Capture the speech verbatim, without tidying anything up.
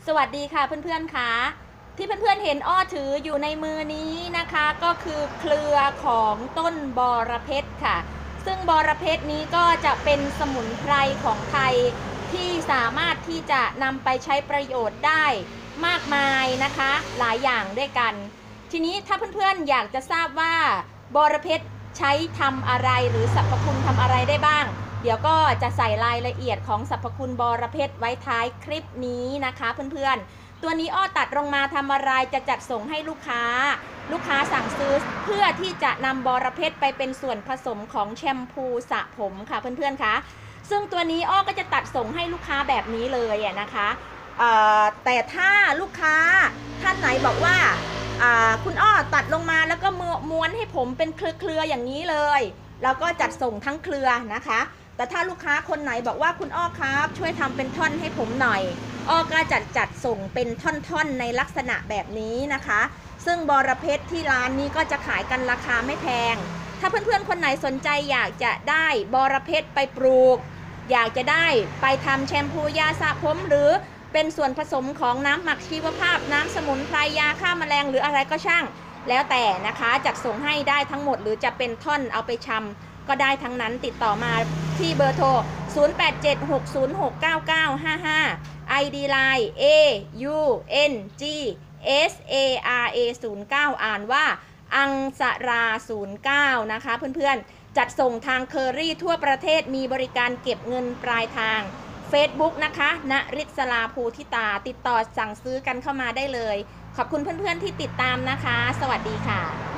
สวัสดีค่ะเพื่อนๆค่ะที่เพื่อนๆเห็นอ้อถืออยู่ในมือนี้นะคะก็คือเครือของต้นบอระเพ็ดค่ะซึ่งบอระเพ็ดนี้ก็จะเป็นสมุนไพรของไทยที่สามารถที่จะนำไปใช้ประโยชน์ได้มากมายนะคะหลายอย่างด้วยกันทีนี้ถ้าเพื่อนๆอยากจะทราบว่าบอระเพ็ดใช้ทำอะไรหรือสรรพคุณทำอะไรได้บ้างเดี๋ยวก็จะใส่รายละเอียดของสรรพคุณบอระเพ็ดไว้ท้ายคลิปนี้นะคะเพื่อนๆตัวนี้อ้อตัดลงมาทำอะไรจะจัดส่งให้ลูกค้าลูกค้าสั่งซื้อเพื่อที่จะนำบอระเพ็ดไปเป็นส่วนผสมของแชมพูสระผมค่ะเพื่อนๆคะซึ่งตัวนี้อ้อก็จะตัดส่งให้ลูกค้าแบบนี้เลยนะคะแต่ถ้าลูกค้าท่านไหนบอกว่าคุณอ้อตัดลงมาแล้วก็ม้วนให้ผมเป็นเครือๆอย่างนี้เลยเราก็จัดส่งทั้งเครือนะคะแต่ถ้าลูกค้าคนไหนบอกว่าคุณอ้อครับช่วยทำเป็นท่อนให้ผมหน่อยอ้อก็จัดจัดส่งเป็นท่อนๆในลักษณะแบบนี้นะคะซึ่งบอระเพ็ดที่ร้านนี้ก็จะขายกันราคาไม่แพงถ้าเพื่อนๆคนไหนสนใจอยากจะได้บอระเพ็ดไปปลูกอยากจะได้ไปทำแชมพูยาสระผมหรือเป็นส่วนผสมของน้ำหมักชีวภาพน้ำสมุนไพรยาฆ่าแมลงหรืออะไรก็ช่างแล้วแต่นะคะจัดส่งให้ได้ทั้งหมดหรือจะเป็นท่อนเอาไปชำก็ได้ทั้งนั้นติดต่อมาที่เบอร์โทร ศูนย์ แปด เจ็ด หก ศูนย์ หก เก้า เก้า ห้า ห้า ไอ ดี ไลน์ A U N G S A R A ศูนย์ เก้า อ่านว่าอังสรา ศูนย์ เก้า นะคะเพื่อนๆจัดส่งทางเคอรี่ทั่วประเทศมีบริการเก็บเงินปลายทาง Facebook นะคะณฤษลาภูทิตาติดต่อสั่งซื้อกันเข้ามาได้เลยขอบคุณเพื่อนๆที่ติดตามนะคะสวัสดีค่ะ